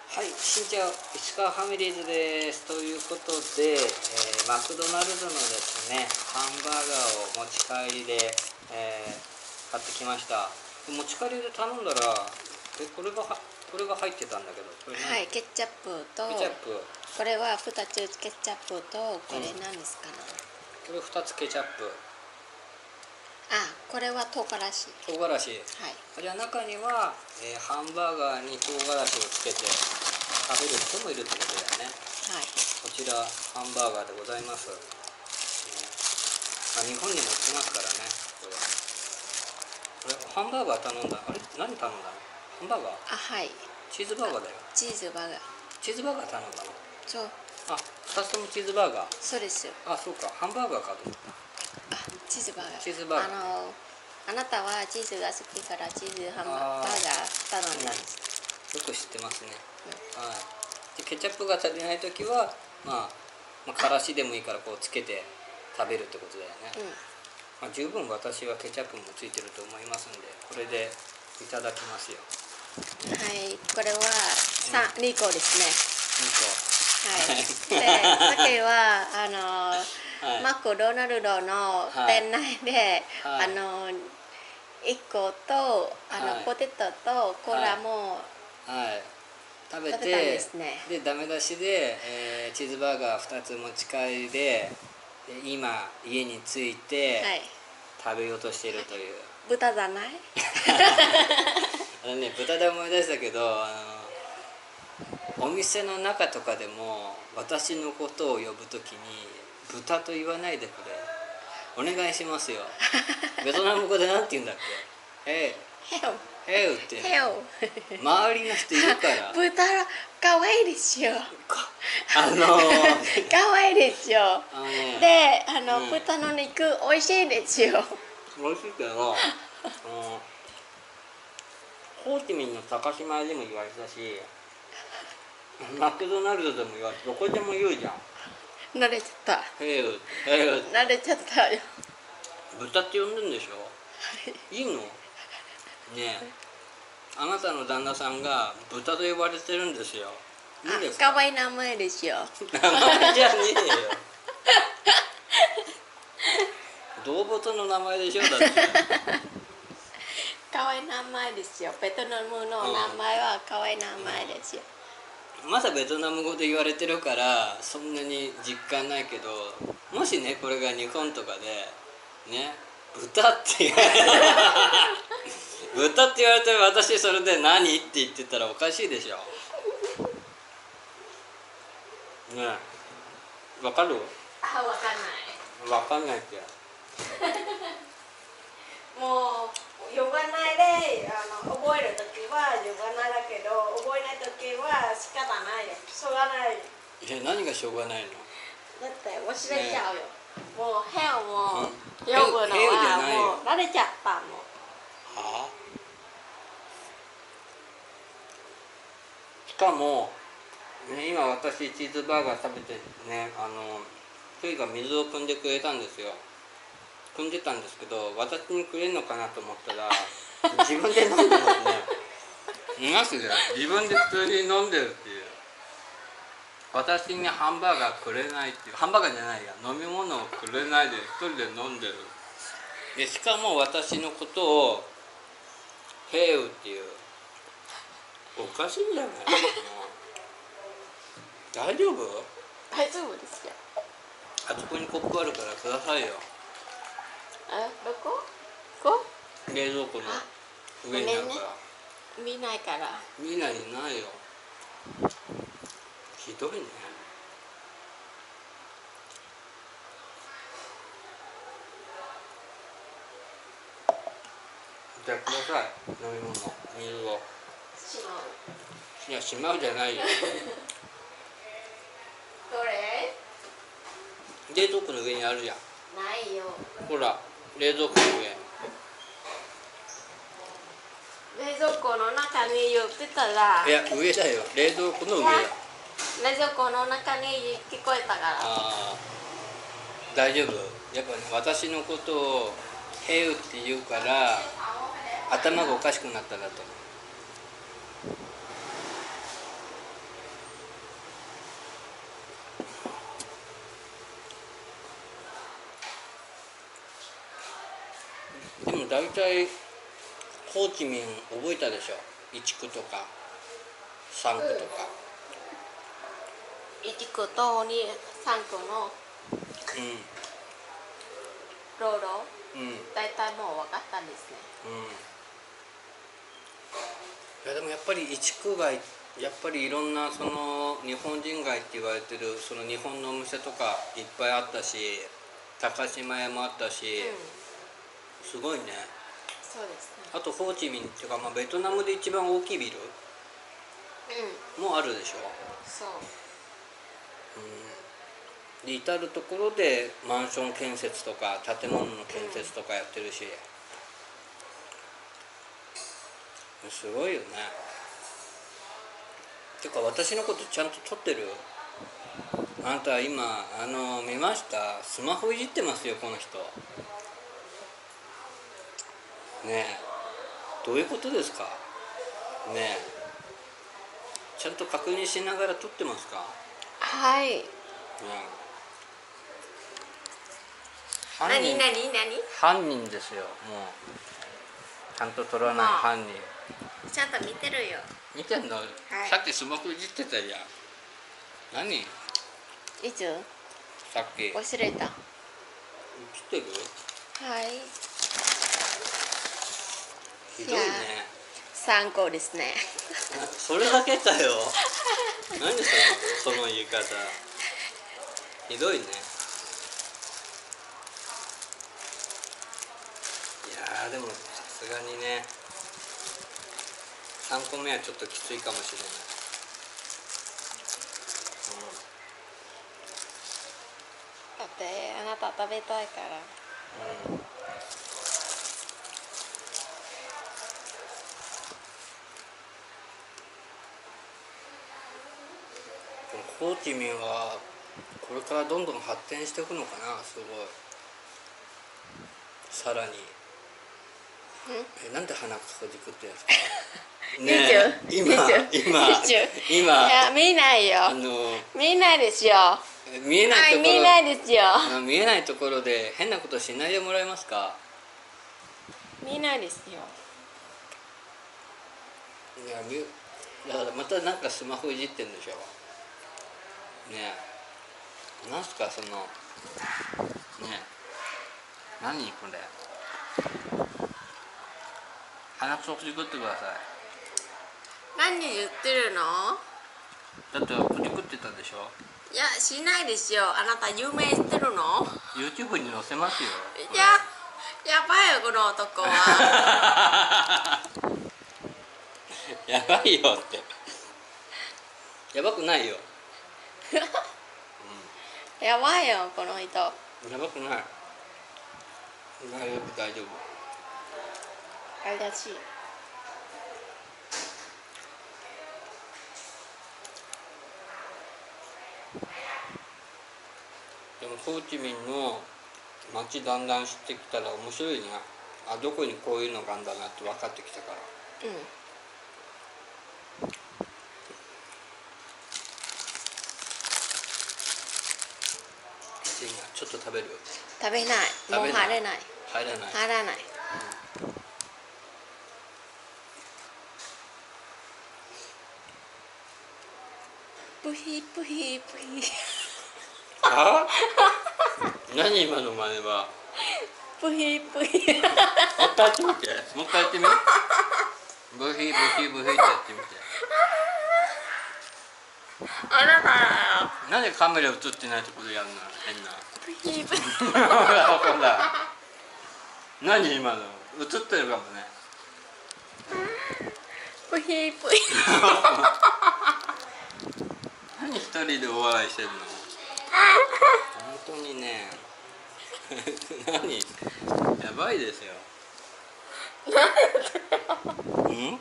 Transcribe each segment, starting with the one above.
はい、しんちゃん、石川ファミリーズです。ということで、マクドナルドのですね、ハンバーガーを持ち帰りで、買ってきました。持ち帰りで頼んだら、これが入ってたんだけど、これ何？ はい、ケチャップと、 ケチャップ。 これは2つケチャップと、これ何ですかね、 これ2つケチャップ。 あ、これは唐辛子。 唐辛子。 はい。 じゃあ中には、ハンバーガーに唐辛子をつけて食べる人もいるってことだよね。 はい。 こちらハンバーガーでございます。日本にも売ってますからね。これハンバーガー頼んだ。あれ何頼んだの？ハンバーガー？ あ、はい。 チーズバーガーだよ。 チーズバーガー。 チーズバーガー頼んだの？ そう。 あ、2つともチーズバーガー。 そうですよ。 あ、そうか。ハンバーガーかと思った。 あ、チーズバーガー。 チーズバーガー。 あなたはチーズが好きからチーズハンバーガー頼んだんです。 よく知ってますね。はい。でケチャップが足りないときは、まあからしでもいいからこうつけて食べるってことだよね。十分私はケチャップもついてると思いますんで、これでいただきますよ。 はい、これは2個ですね。はい。で、さっきはマクドナルドの店内で、1個とポテトとコーラも食べて、 食べたんですね。 でダメ出しで、チーズバーガー2つ持ち帰りで、今家に着いて、食べようとしているという。 豚じゃない？ 豚で思い出したけど、お店の中とかでも私のことを呼ぶときに豚と言わないでくれ、お願いしますよ。ベトナム語でなんて言うんだっけ？ヘウって周りの人いるから豚かわいいですよ。かわいいですよ。で、豚の肉おいしいですよ。 おいしいけど、ホーチミンの高島屋でも言われたし、マクドナルドでも言われて、どこでも言うじゃん。 慣れちゃった。慣れちゃったよ。 豚って呼んでんでしょ？いいの？ねえ、あなたの旦那さんが豚と呼ばれてるんですよ。いいですか？ かわいい名前ですよ。 名前じゃねえよ。動物の名前でしょ？だって。 かわいい名前ですよ。ベトナムの名前はかわいい名前ですよ。 まだベトナム語で言われてるからそんなに実感ないけど、もしねこれが日本とかでね、豚って豚って言われて私それで何って言ってたらおかしいでしょ。ねえ、わかる？ あ、わかんない。 わかんないって。 もう呼ばないで覚えるときは呼ばないだけど、覚えないときは仕方ないよ。しょうがない。 何がしょうがないの？ だって忘れちゃうよ。もうヘオも呼ぶのはもう慣れちゃったもん。 はあ？しかも、ね、今私チーズバーガー食べてね、トイが水を汲んでくれたんですよ。汲んでたんですけど、私にくれるのかなと思ったら自分で飲んでますね。マジで自分で普通に飲んでるっていう。私にハンバーガーくれないっていう、ハンバーガーじゃないや、飲み物をくれないで一人で飲んでる。でしかも私のことをヘウっていう。おかしいんじゃない？大丈夫？ 大丈夫ですよ。 あそこにコップあるからくださいよ。 どこ？こ？ 冷蔵庫の上にあるから。 見ないから。 見ないでないよ。ひどいね。じゃあください、飲み物、水を。 しまう。 いや、しまうじゃないよ。 どれ？ 冷蔵庫の上にあるじゃん。 ないよ。 ほら、冷蔵庫の上。 冷蔵庫の中に言ってたら。 いや、上だよ。冷蔵庫の上だ。 冷蔵庫の中に聞こえたから。 ああ、大丈夫。やっぱね、私のことをヘウって言うから頭がおかしくなったんだと思う。 大体ホーチミン覚えたでしょ。1区とか3区とか。 1区と3区の道路、大体もう分かったんですね。 いやでもやっぱり1区街、やっぱりいろんなその日本人街って言われてるその日本のお店とかいっぱいあったし、高島屋もあったし、すごいね。 そうですね。 あとホーチミンっていうか、ベトナムで一番大きいビルもあるでしょ。 そう。 で至る所でマンション建設とか建物の建設とかやってるし、すごいよね。てか私のことちゃんと撮ってる？あんた今見ました？スマホいじってますよこの人。ねえ、どういうことですかねえ。ちゃんと確認しながら撮ってますか？ はい。何犯人ですよ。もうちゃんと撮らない犯人。 ちゃんと見てるよ。 見てんの？さっきスマホいじってたじゃん。何？ いつ？ さっき。 忘れた。 映ってる？ はい。 ひどいね。 参考ですね。 それだけかよ。何その言い方。ひどいね。いやでもさすがにね、3個目はちょっときついかもしれない。 だってあなた食べたいから。 ホーチミンはこれからどんどん発展していくのかな。すごい。さらに。なんで鼻くそじくってやつか。ねえ、今いや見ないよ。見ないですよ。 見えないところ、 見ないですよ。 見えないところで変なことしないでもらえますか。 見ないですよ。 いやだからまたなんかスマホいじってんでしょねえ。なんすかそのねえ、何これ。鼻くそくじくってください。 何言ってるの？ だってくじくってたでしょ。 いやしないですよ。あなた有名してるの？ YouTube に載せますよ。 いややばいよこの男は。 やばいよって。やばくないよ。 やばいよこの人。 やばくない。大丈夫。 怪しい。 でもホーチミンの街だんだん知ってきたら面白いね。どこにこういうのがあるんだなって分かってきたから。ちょっと食べる。 食べない。もう入れない。 入らない。 入らない。ブヒブヒブヒ。 あ？何今の真似は。 ブヒブヒ。 もう一回やってみて。もう一回やってみ。ブヒブヒブヒってやってみて。 あなたなんでカメラ映ってないところでやるの？変な。 ブヒブヒ。 ほら。何今の？映ってるかもね。 ブヒブヒ。 何一人でお笑いしてるの？本当にね。何？やばいですよ。 何や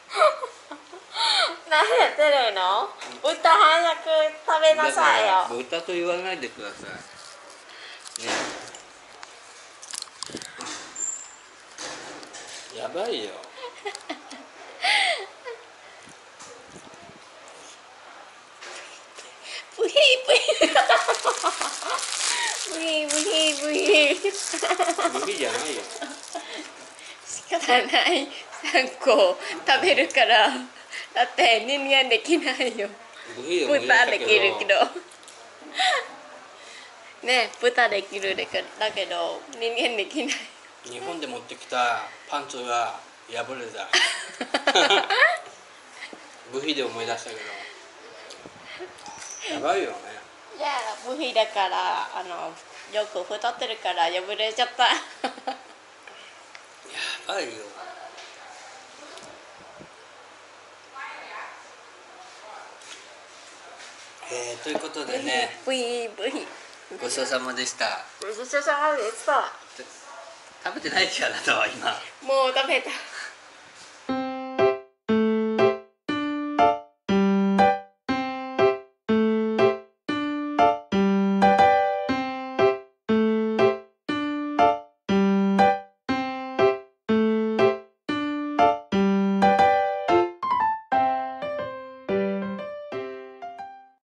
ってるの？豚早く食べなさいよ。 豚と言わないでください。ね。やばいよ。 ブヒブヒ。ブヒブヒブヒ。 ブヒじゃないよ。 方ない3個食べるからだって人間できないよ。豚できるけどね、豚できるだけど人間できない。 日本で持ってきたパンツが破れた部費で思い出したけどやばいよね。 いや部費だからよく太ってるから破れちゃったやばいよ。ということでね、 部費ごちそうさまでした。 ごちそうさまでした。 食べてないじゃん、あなたは今。 もう食べた。